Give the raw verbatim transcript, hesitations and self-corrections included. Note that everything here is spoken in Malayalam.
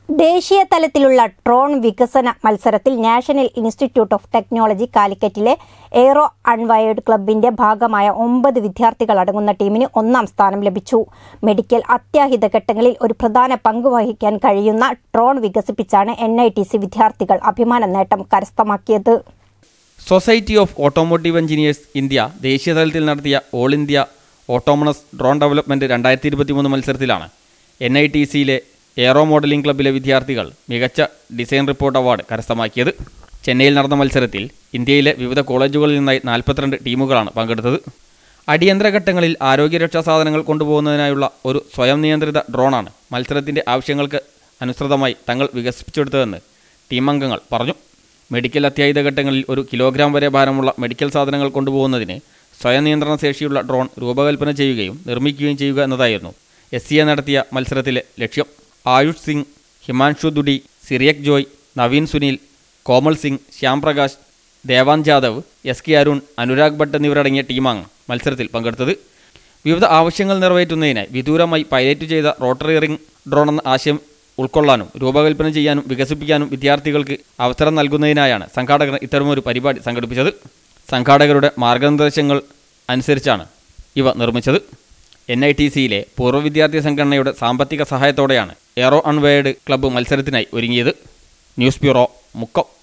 ദേശീയ തലത്തിലുള്ള ഡ്രോൺ വികസന മത്സരത്തിൽ നാഷണൽ ഇൻസ്റ്റിറ്റ്യൂട്ട് ഓഫ് ടെക്നോളജി കാലിക്കറ്റിലെ എയ്റോ അൺവയർഡ് ക്ലബിന്റെ ഭാഗമായ ഒമ്പത് വിദ്യാർത്ഥികൾ അടങ്ങുന്ന ടീമിന് ഒന്നാം സ്ഥാനം ലഭിച്ചു. മെഡിക്കൽ അത്യാഹിത ഘട്ടങ്ങളിൽ ഒരു പ്രധാന പങ്ക് വഹിക്കാൻ കഴിയുന്ന ഡ്രോൺ വികസിപ്പിച്ചാണ് എൻ ഐ ടി സി വിദ്യാർത്ഥികൾ അഭിമാന നേട്ടം കരസ്ഥമാക്കിയത്. Society of automotive engineers India ദേശീയ തലത്തിൽ നടത്തിയ all India autonomous drone development രണ്ടായിരത്തി ഇരുപത്തി മൂന്ന് മത്സരത്തിലാണ് എൻ ഐ ടി സിയിലെ എയ്റോ മോഡലിംഗ് ക്ലബ്ബിലെ വിദ്യാർത്ഥികൾ മികച്ച ഡിസൈൻ റിപ്പോർട്ട് അവാർഡ് കരസ്ഥമാക്കിയത്. ചെന്നൈയിൽ നടന്ന മത്സരത്തിൽ ഇന്ത്യയിലെ വിവിധ കോളേജുകളിൽ നിന്നായി നാൽപ്പത്തിരണ്ട് ടീമുകളാണ് പങ്കെടുത്തത്. അടിയന്തര ഘട്ടങ്ങളിൽ ആരോഗ്യരക്ഷാ സാധനങ്ങൾ കൊണ്ടുപോകുന്നതിനായുള്ള ഒരു സ്വയം നിയന്ത്രിത ഡ്രോണാണ് മത്സരത്തിൻ്റെ ആവശ്യങ്ങൾക്ക് അനുസൃതമായി തങ്ങൾ വികസിപ്പിച്ചെടുത്തതെന്ന് ടീം അംഗങ്ങൾ പറഞ്ഞു. മെഡിക്കൽ അത്യാഹിത ഘട്ടങ്ങളിൽ ഒരു കിലോഗ്രാം വരെ ഭാരമുള്ള മെഡിക്കൽ സാധനങ്ങൾ കൊണ്ടുപോകുന്നതിന് സ്വയം നിയന്ത്രണ ശേഷിയുള്ള ഡ്രോൺ രൂപകൽപ്പന ചെയ്യുകയും നിർമ്മിക്കുകയും ചെയ്യുക എന്നതായിരുന്നു എസ് സി എ നടത്തിയ മത്സരത്തിലെ ലക്ഷ്യം. ആയുഷ് സിംഗ്, ഹിമാൻഷു ദുഡി, സിറിയക് ജോയ്, നവീൻ സുനിൽ, കോമൽ സിംഗ്, ശ്യാം പ്രകാശ്, ദേവാൻ ജാദവ്, എസ് കെ അരുൺ, അനുരാഗ് ഭട്ട് എന്നിവരടങ്ങിയ ടീമാണ് മത്സരത്തിൽ പങ്കെടുത്തത്. വിവിധ ആവശ്യങ്ങൾ നിറവേറ്റുന്നതിനായി വിദൂരമായി പൈലറ്റ് ചെയ്ത റോട്ടറി റിംഗ് ഡ്രോൺ എന്ന ആശയം ഉൾക്കൊള്ളാനും രൂപകൽപ്പന ചെയ്യാനും വികസിപ്പിക്കാനും വിദ്യാർത്ഥികൾക്ക് അവസരം നൽകുന്നതിനായാണ് സംഘാടകർ ഇത്തരമൊരു പരിപാടി സംഘടിപ്പിച്ചത്. സംഘാടകരുടെ മാർഗനിർദ്ദേശങ്ങൾ അനുസരിച്ചാണ് ഇവ നിർമ്മിച്ചത്. എൻ ഐ ടി സിയിലെ പൂർവ്വ വിദ്യാർത്ഥി സംഘടനയുടെ സാമ്പത്തിക സഹായത്തോടെയാണ് എയ്റോ അൺവയർഡ് ക്ലബ്ബ് മത്സരത്തിനായി ഒരുങ്ങിയത്. News bureau, Mukkam.